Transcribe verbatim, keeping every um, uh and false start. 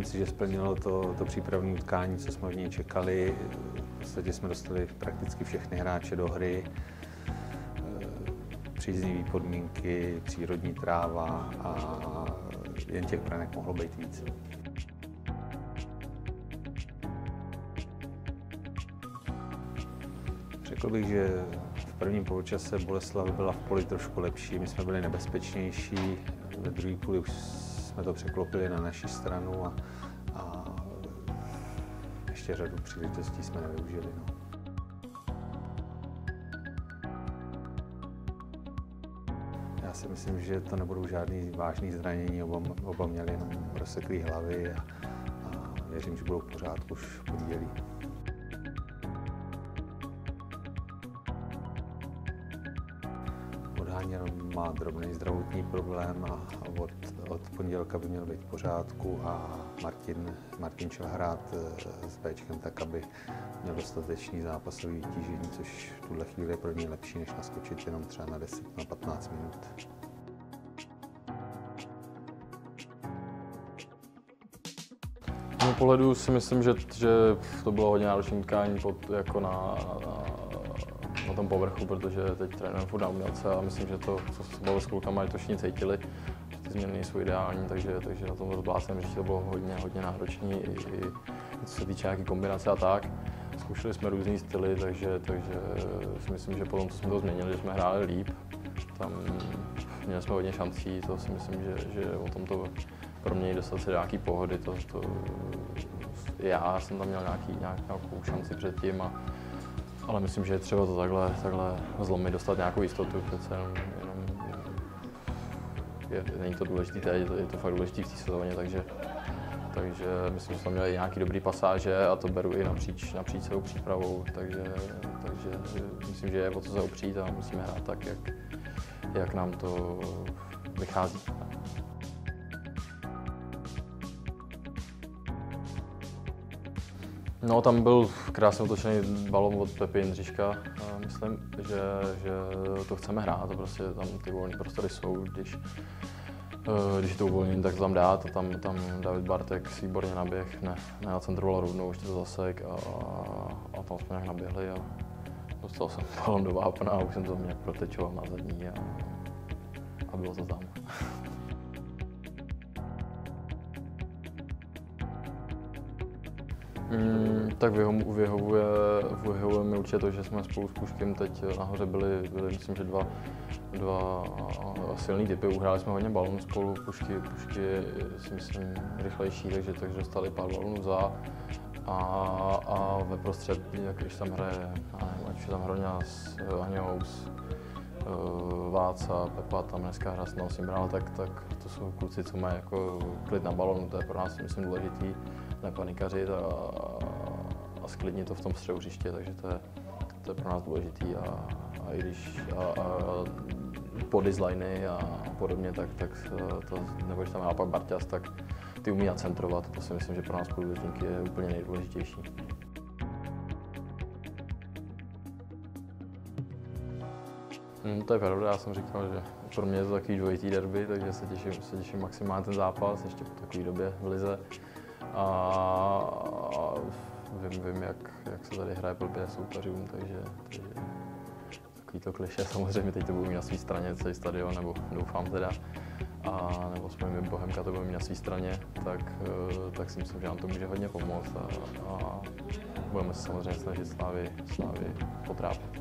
si, že splnilo to, to přípravné utkání, co jsme od něj čekali. V podstatě jsme dostali prakticky všechny hráče do hry. Příznivé podmínky, přírodní tráva a jen těch branek mohlo být víc. Řekl bych, že v prvním poločase Boleslav byla v poli trošku lepší, my jsme byli nebezpečnější, ve druhé půli už jsme to překlopili na naši stranu a, a ještě řadu příležitostí jsme nevyužili. No. Já si myslím, že to nebudou žádný vážný zranění, oba, oba měli jenom rozseklý hlavy a, a věřím, že budou v pořádku už v pondělí. Odháň jenom má drobný zdravotní problém a od, od pondělka by měl být v pořádku a Martin, Martin šel hrát s Béčkem tak, aby měl dostatečný zápasový vytížení, což v tuhle chvíli je pro něj lepší, než naskočit jenom třeba na deset na patnáct minut. Z mého pohledu si myslím, že, že to bylo hodně náročné utkání pod, jako na, na, na tom povrchu, protože teď trénujeme furt na umělce a myslím, že to, co se bavilo s klukama, že to všichni cítili, že ty změny nejsou ideální, takže, takže na tom rozblácem, že to bylo hodně, hodně náročné, i, i co se týče nějaký kombinace a tak. Zkoušeli jsme různý styly, takže, takže si myslím, že potom, co jsme to změnili, že jsme hráli líp. Tam měli jsme hodně šancí, to si myslím, že, že o tom to pro mě dostat se do nějaký pohody, to, to, já jsem tam měl nějaký, nějakou šanci předtím, a, ale myslím, že je třeba to takhle, takhle zlomit, dostat nějakou jistotu, přece jenom, jenom je, není to důležité teď, je to fakt důležité v té sezóně, takže, takže myslím, že jsme měli nějaký dobrý pasáže a to beru i napříč, napříč celou přípravou, takže, takže myslím, že je o co se opřít a musíme hrát tak, jak, jak nám to vychází. No, tam byl krásně otočený balón od Pepy Jindřiška. Myslím, že, že to chceme hrát a prostě tam ty volné prostory jsou, když, když je to uvolnění, tak to tam dát. A tam, tam David Bartek si výborně naběh, ne, nenacentroval rovnou, ještě to zasek a, a tam jsme nějak naběhli a dostal jsem balón do vápna a už jsem to nějak protečoval na zadní a, a bylo to tam. Mm, tak vyhovuje, vyhovuje mi určitě to, že jsme spolu s Puškem teď nahoře byli, byli myslím, že dva, dva silný typy. Uhráli jsme hodně balonů spolu, Pušky, Pušky je si myslím rychlejší, takže, takže dostali pár balonů za. A, a ve prostřed, jak když tam hraje, ať už je tam Hroňas, Aňous, Váca, Pepa, tam dneska hra s nosím brál, tak, tak to jsou kluci, co mají jako klid na balonu, to je pro nás myslím důležitý. Nepanikařit a, a sklidnit to v tom středu hřiště, takže to je, to je pro nás důležitý a, a i když a, a podizliny a podobně, tak, tak to, nebo když tam naopak Barťas, tak ty umí nacentrovat, to si myslím, že pro nás průběžníky je úplně nejdůležitější. Hmm, to je pravda, já jsem říkal, že pro mě je to takový dvojitý derby, takže se těším, se těším maximálně ten zápas, ještě po takové době v lize. A vím, vím jak, jak se tady hraje blbě soupeřům, takže, takže takový to klišé, samozřejmě teď to budou mít na své straně celý stadion, nebo doufám teda, a nebo s mým Bohemka to bude mít na své straně, tak, tak si myslím, že nám to může hodně pomoct a, a budeme se samozřejmě snažit Slávy, Slávy potrápit.